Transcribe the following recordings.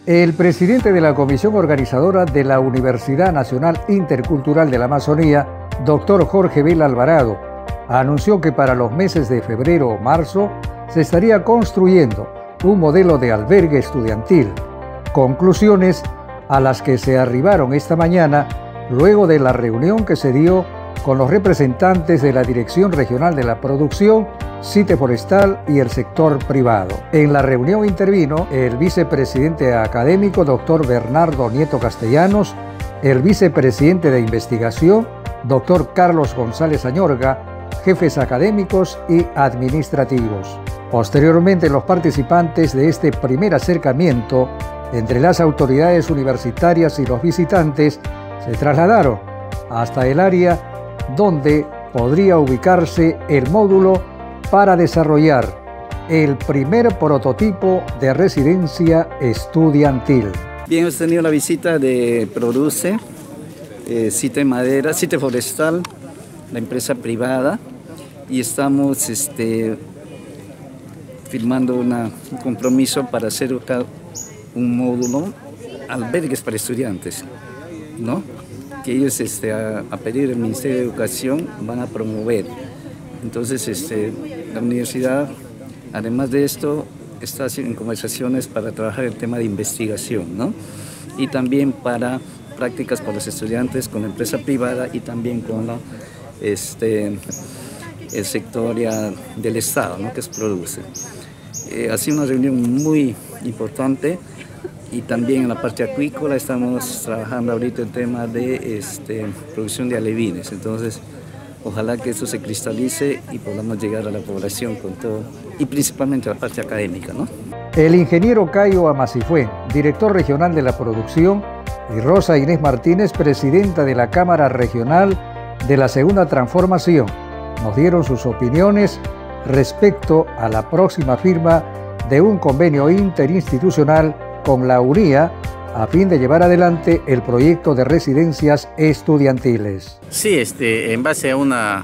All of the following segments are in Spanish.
El presidente de la comisión organizadora de la Universidad Nacional Intercultural de la Amazonía, doctor Jorge Vela Alvarado, anunció que para los meses de febrero o marzo se estaría construyendo un modelo de albergue estudiantil. Conclusiones a las que se arribaron esta mañana luego de la reunión que se dio con los representantes de la Dirección Regional de la Producción, CITE Forestal y el sector privado. En la reunión intervino el vicepresidente académico, doctor Bernardo Nieto Castellanos, el vicepresidente de investigación, doctor Carlos González Añorga, jefes académicos y administrativos. Posteriormente, los participantes de este primer acercamiento entre las autoridades universitarias y los visitantes se trasladaron hasta el área donde podría ubicarse el módulo para desarrollar el primer prototipo de residencia estudiantil. Bien, hemos tenido la visita de Produce, CITE Madera, CITE Forestal, la empresa privada, y estamos firmando un compromiso para hacer un módulo albergues para estudiantes, ¿no? Que ellos a pedir del Ministerio de Educación van a promover. Entonces la universidad, además de esto, está haciendo conversaciones para trabajar el tema de investigación, ¿no? Y también para prácticas para los estudiantes con la empresa privada y también con el sector del Estado, ¿no? Que es Produce. Ha sido una reunión muy importante. Y también en la parte acuícola estamos trabajando ahorita el tema de producción de alevines. Entonces, ojalá que esto se cristalice y podamos llegar a la población con todo, y principalmente a la parte académica, ¿no? El ingeniero Cayo Amacifue, director regional de la producción, y Rosa Inés Martínez, presidenta de la Cámara Regional de la Segunda Transformación, nos dieron sus opiniones respecto a la próxima firma de un convenio interinstitucional con la UNIA a fin de llevar adelante el proyecto de residencias estudiantiles. Sí, en base a una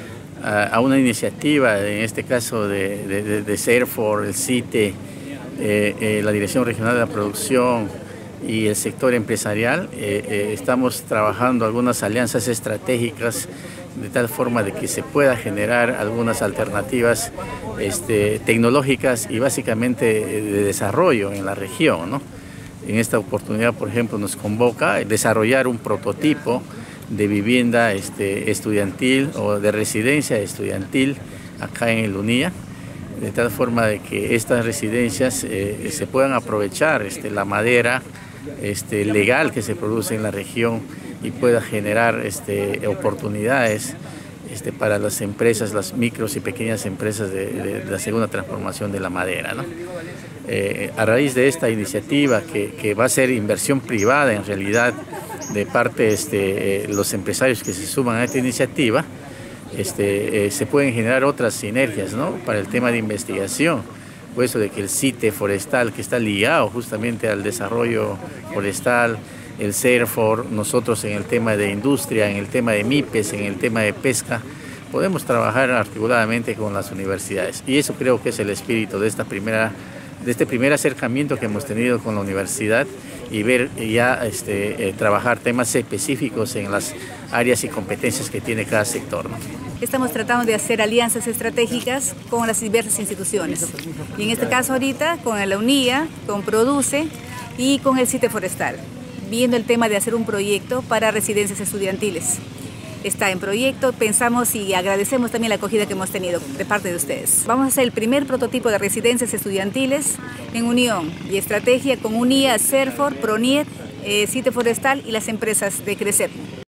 iniciativa, en este caso de CERFOR, el CITE, la Dirección Regional de la Producción y el sector empresarial, estamos trabajando algunas alianzas estratégicas de tal forma de que se pueda generar algunas alternativas tecnológicas y básicamente de desarrollo en la región, ¿no? En esta oportunidad, por ejemplo, nos convoca a desarrollar un prototipo de vivienda estudiantil o de residencia estudiantil acá en el UNIA, de tal forma de que estas residencias se puedan aprovechar la madera legal que se produce en la región y pueda generar oportunidades para las empresas, las micros y pequeñas empresas de la segunda transformación de la madera, ¿no? A raíz de esta iniciativa, que va a ser inversión privada en realidad de parte de los empresarios que se suman a esta iniciativa, se pueden generar otras sinergias, ¿no? Para el tema de investigación, puesto de que el CITE Forestal, que está ligado justamente al desarrollo forestal, el CERFOR, nosotros en el tema de industria, en el tema de MIPES, en el tema de pesca, podemos trabajar articuladamente con las universidades. Y eso creo que es el espíritu de este primer acercamiento que hemos tenido con la universidad, y ver ya trabajar temas específicos en las áreas y competencias que tiene cada sector, ¿no? Estamos tratando de hacer alianzas estratégicas con las diversas instituciones. Y en este caso ahorita con la UNIA, con Produce y con el CITE Forestal, viendo el tema de hacer un proyecto para residencias estudiantiles. Está en proyecto, pensamos y agradecemos también la acogida que hemos tenido de parte de ustedes. Vamos a hacer el primer prototipo de residencias estudiantiles en unión y estrategia con UNIA, CERFOR, PRONIET, CITE Forestal y las empresas de CRECEP.